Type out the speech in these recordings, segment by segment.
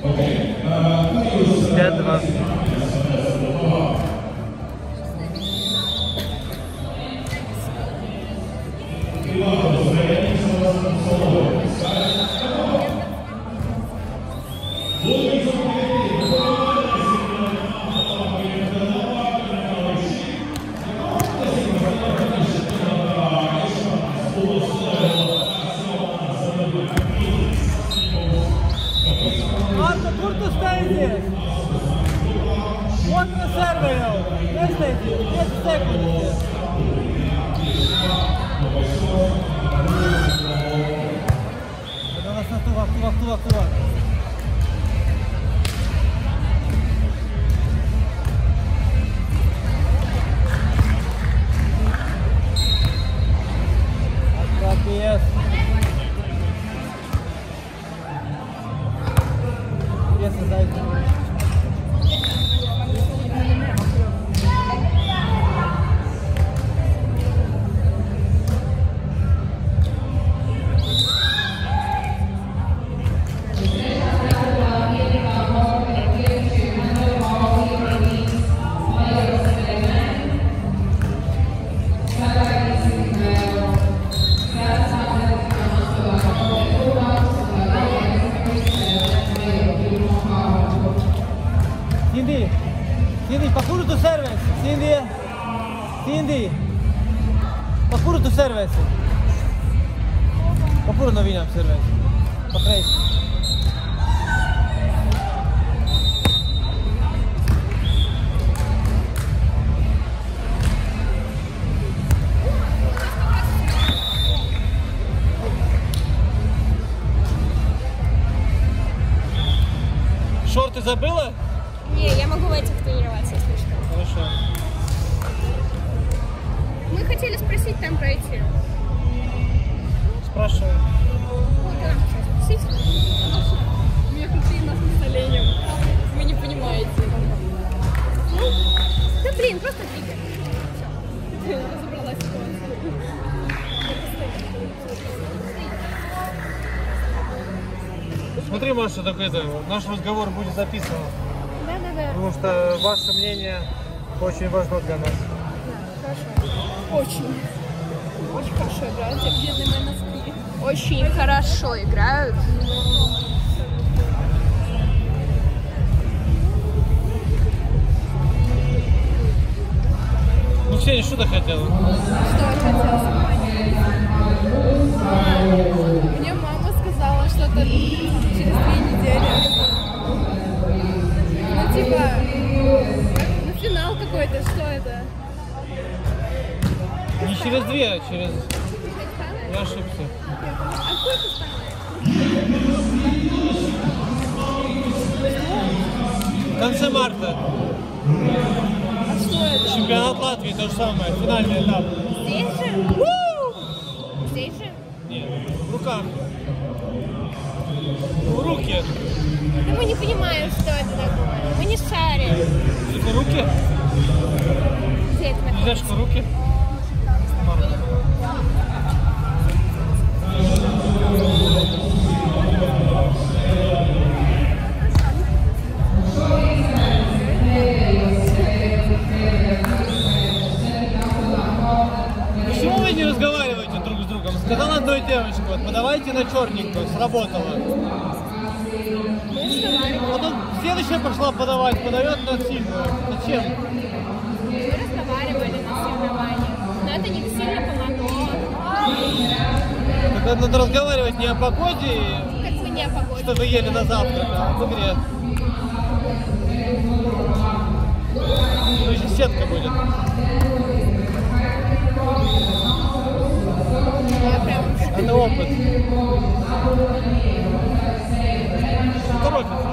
5-2. Marco, curto stay. One reserve now. Yes, lady. Yes, seconds. Тува. Yes. Yes, right. Cindy, pakuru tu serves. Cindy, pakuru tu serves. Pakuru novinam serves. Pakrejsi. Шорты забыла? Не, я могу в этих тренироваться, если что. Хорошо. Мы хотели спросить там про эти. Спрашивай. Вот она хотела спросить. У меня крутые нас настроением. Вы не понимаете. Да блин, просто триггер. Все. Я разобралась в ситуации. Смотри, Маша, так это, наш разговор будет записан. Да. Потому что ваше мнение очень важно для нас. Да, хорошо. Очень хорошо играют. Бедные мои носки. Очень хорошо играют. Ну, Ксения, что ты хотела? Что я хотела? Мне мама сказала, что это через 2 недели. Ну, типа, ну, финал какой-то, что это? Не через 2, а через... Я ошибся. А сколько стало? В конце марта. А что это? Чемпионат Латвии, то же самое, финальный этап. Здесь же? Здесь же? Нет, в руках. В руки. Да мы не понимаем, что это такое. Мы не шарим. Это руки? Где это находится? Нельзя, что руки? Почему вы не разговариваете друг с другом? Сказал одной девочке, вот, подавайте на черненькую, сработало. Мы разговариваем. Потом следующая пошла подавать, подает на сильную. Зачем? Мы разговаривали на соревнованиях. Но это не сильно помогло. Тогда надо разговаривать не о погоде, Как бы не о погоде. что вы ели на завтрак, а об игре. Еще сетка будет. Я прям... Это опыт. Торопится.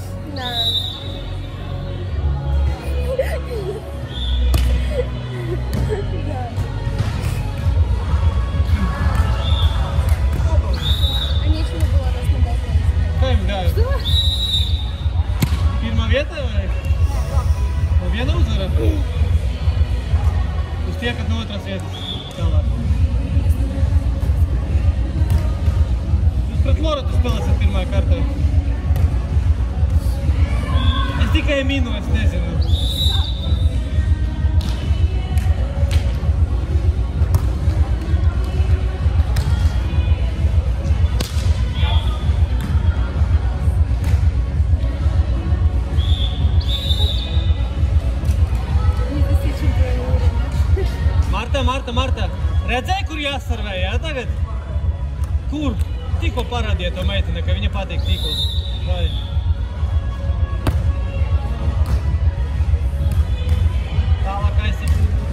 Да. вietai? No viena uzvara? Uz tiekat no otras vietas. Tālāk. Jūs pret Loratu spēlēsiet pirmajā kārtā. Es tikai minu, es nezinu. Marta, redzēji, kur jāsarvē, jā, tagad? Kur? Tikko parādīja to meitene, ka viņa patīk tīkls. Vai? Tālāk aizsaka.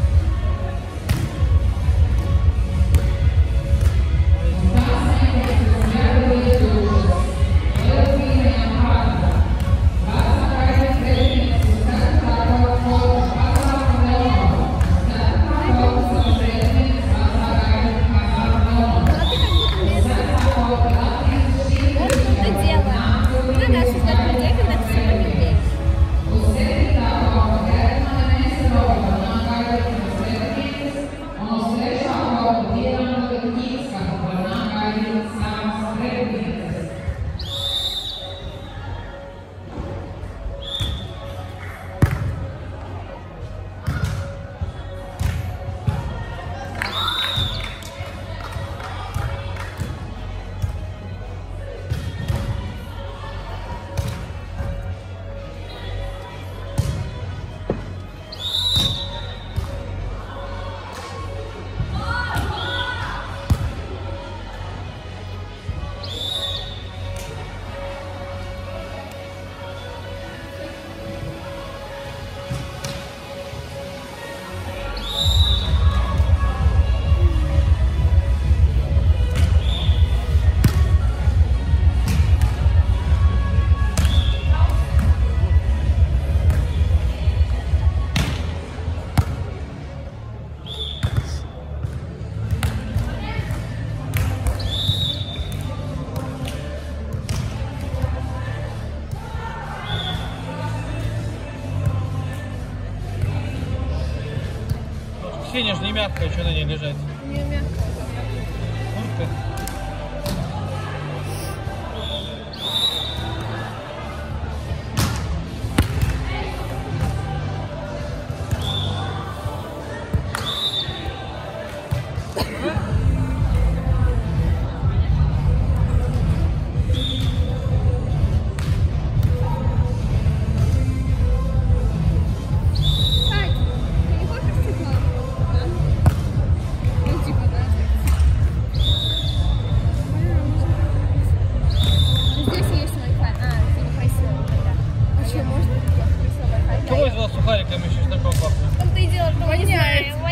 Ксения же не мягкая, что на ней лежать? Не мягкая. Куртка. Можно? Кого из вас сухариками еще знаком пахнет? Там-то и дело, что не знает.